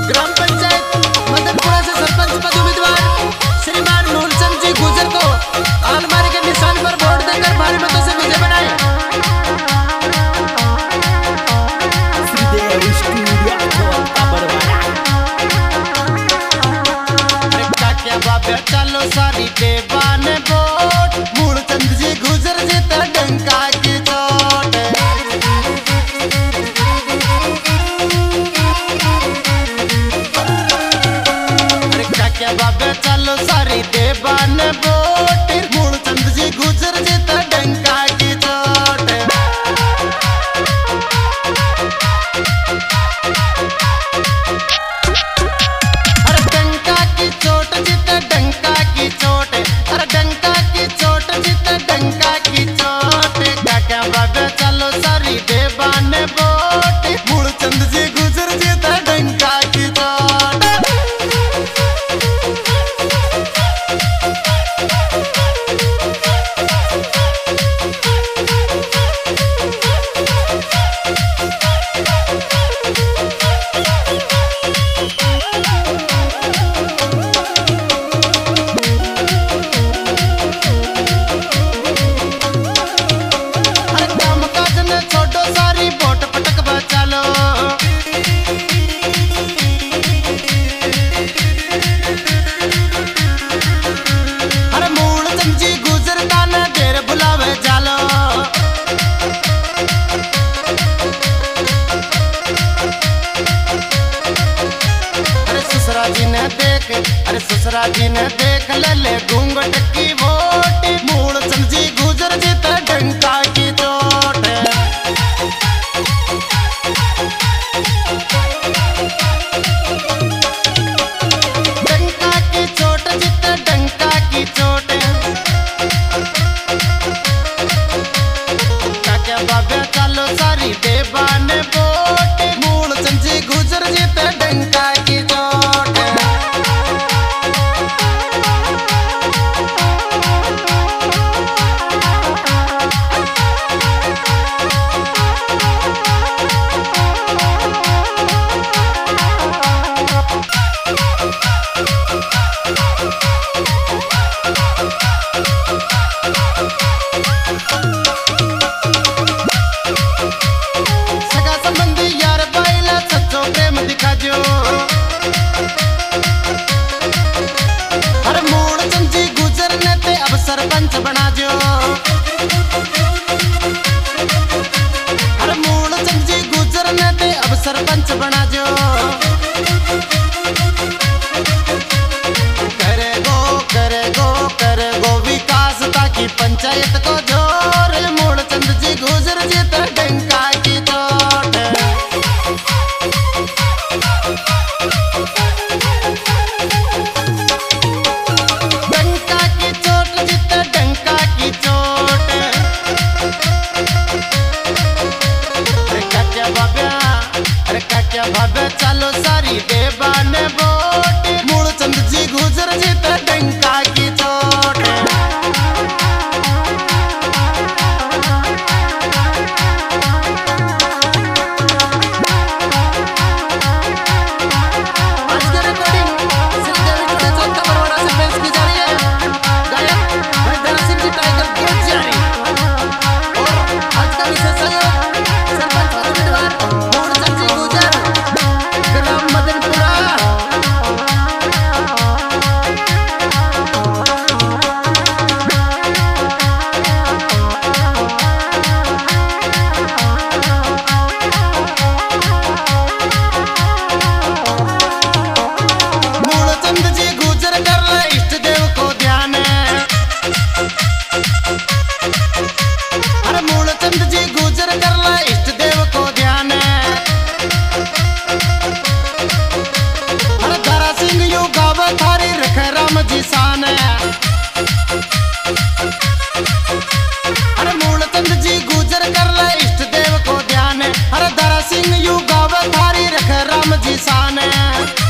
ग्राम पंचायत मदनपुरा से सरपंच पद उम्मीदवार श्रीमान मूलचंद जी गुजर को आलमारी के निशान पर वोट देकर भारी मतों से विजय बनाए। चलो सारी देवान वोट मूलचंद जी गुजर जीता डंका की चोट। क्या बाबे चलो सारी देवान वोट मूलचंद जी गुजर जीता डंका की चोट। अरे डंका की चोट जीता डंका की चोट। अरे डंका की चोट जीता डंका की चोट। क्या बाबे चलो सारी देवान वोट मूलचंद जी गुजर जीता डंका की चोट। अरे ससुरा जी ने देख ले घूंघट की वोट मूलचंद जी गुजर जीता डंका की चोट। डंका की चोट जीता डंका की चोट। क्या बाबे चलो सारी देवान वोट मूलचंद जी गुजर जीता डंका की चोट। सरपंच बना जो। अरे मूलचंद जी गुजर ने ते अब सरपंच बना जो। करेगो विकास ताकि पंचायत को जोर मूलचंद जी गुजर जीता डंका की चोट। क्या भावे चलो सारी देवान वोट मूलचंद जी गुजर जीता डंका की चोट। आज की रिकॉर्डिंग श्रीदेवी के चौथा बरवाड़ा से पेश की जा रही है। गायक भाई धरा सिंह जी टाइगर बहुत जारी और आज का विशेष सहयोग सरपंच उम्मीदवार मूलचंद जी गुजर ग्राम मदनपुरा। मूलचंद जी गुजर कर ले इष्ट देव को ध्यान। अरे मूलचंद जी गुजर कर ले इष्ट देव को ध्यान। अरे धरा सिंह यू गावा थारी रख राम जी शान। अरे मूलचंद जी गुजर कर ले इष्ट देव को ध्यान। अरे धरा सिंह यू गावा थारी रख राम जी शान।